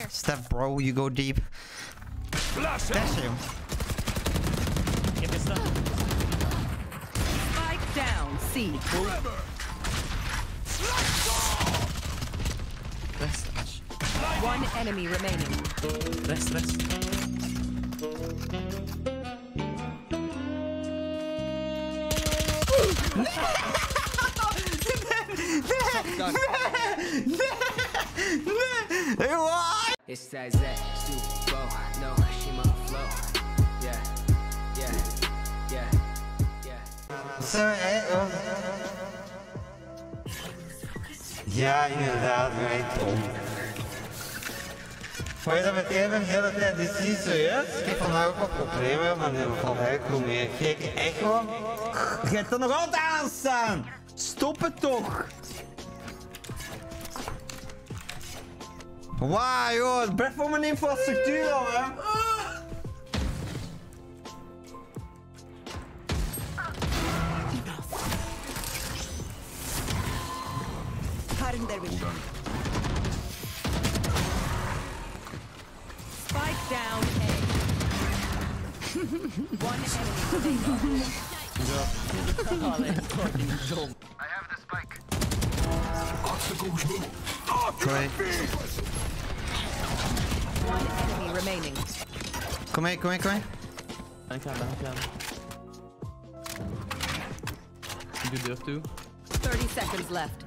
Step, bro, you go deep. Dash him. Spike down, C. One enemy remaining. Rest. It's that Super Bowl. No, she my flow. Yeah. Ja, inderdaad, weet Tom. Vond je dat met één de hele tijd? Dit is niet serieus? Ik heb vandaag ook wat problemen, maar dit valt eigenlijk wel meer. Kijk, echt gewoon. Je hebt er nog altijd aan staan! Stop het toch! Wauw, joh, het blijft voor mijn infrastructuur al, hè? Spike down, A. One enemy remaining. I have the spike. Sorry. One enemy remaining. Kom mee. Ik ga hem. Ik doe deur toe. 30 seconds left.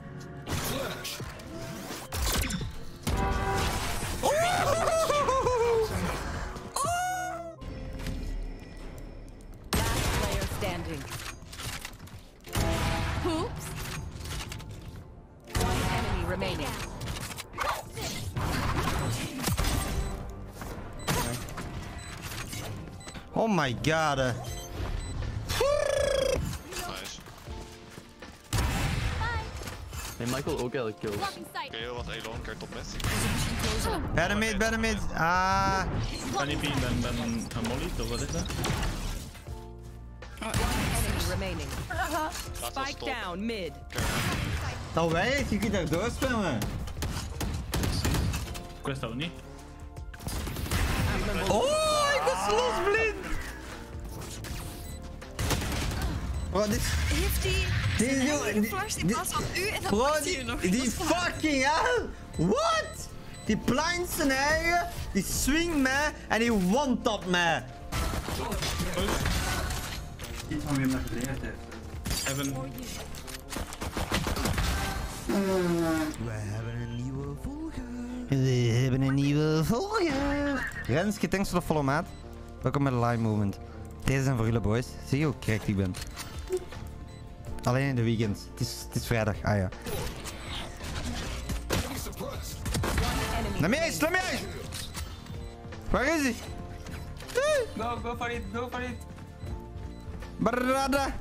Last player standing. Oops. One enemy remaining. Oh my god. Nice. Hey, Michael ook elke kill. Oké, heel wat Elon, kijk tot met. Better mid. Ah. Kan niet ben Molly, of wat is dat? One enemy remaining. Spike down mid. Nou wij, je kunt daar doorspelen. Ik wist dat ook niet. Oh, ik was losblind. Bro, dit... Heeft hij zijn eigen flash in plaats van u en dan Bro, pakt hij je nog die fucking hell. What? Die plant zijn eigen, die swingt mij en die one-tap mij. Iets van wie hem dat geleerd heeft. Even. We hebben een nieuwe volger. Renske, thanks voor de follow, maat. Welkom bij de live movement. Deze zijn voor jullie, boys. Zie je hoe correct ik ben? Alleen in de weekends. Het is vrijdag. Ah ja. Naar mij! Waar is hij? Go for it. Brada!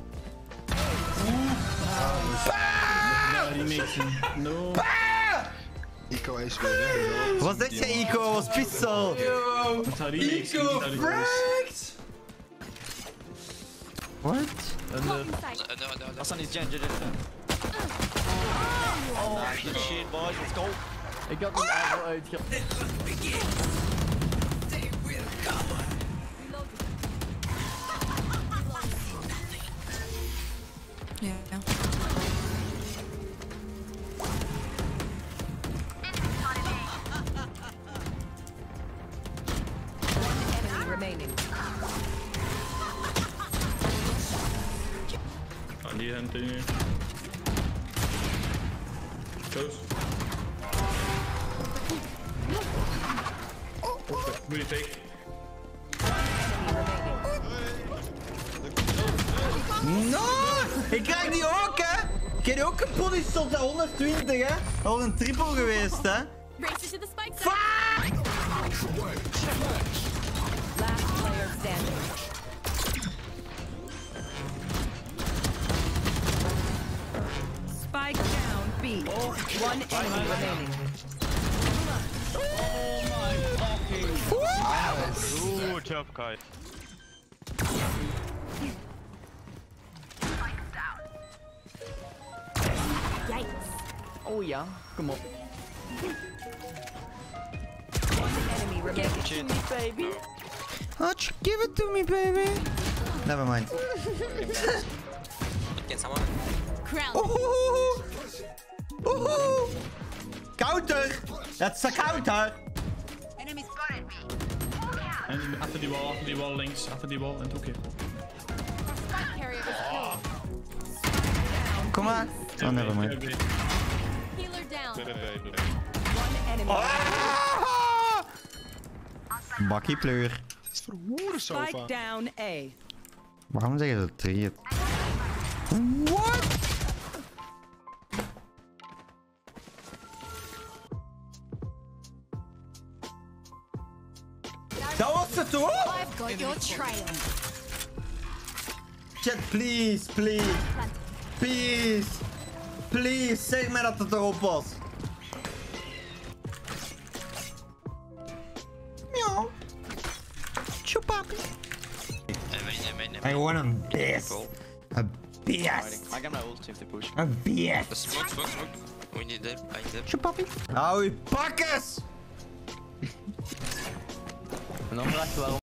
No. Ico is weer. Wat zeg jij, Ico? Was pistol! Ico fracked! What? Hassan is Jen. Oh, good shit, boys. Let's go. Ik had hem al uitge... Ja. Enemy remaining. Aan die hand nu. Close. Moet je take. No! Ik krijg die ook, hè! Ik heb die ook gepolished tot de 120, hè! Dat was een triple geweest, hè! Race to the spike side. Fuck! Last player standing. Spike down B. One enemy remaining. Good job, Kai. Yikes. Oh ja, kom op. One Give it to me, baby. How'd you give it to me, baby? Never mind. Crown. Oeh. Oeh. Counter! That's a counter! Enemy spotted me. En achter die wall links. Achter die wall en het hoekje. Spike carrier was killed. Kom maar. Oh, never mind. Healer down. Nee. One enemy. Bakkie pleur. Het is verhoeren Spike sofa. down A. Waarom zeg je dat treed? What? Dat was het hoor! I've got your trail. Chat, please, please. Please. Please, zeg mij dat het erop was. Ja. Chupapi. I want a beast. A beast. I got my ult if they push. A beast. Smoke. We need them. I need them. Chupapi. Hou je pakkes! En dan vraag je waarom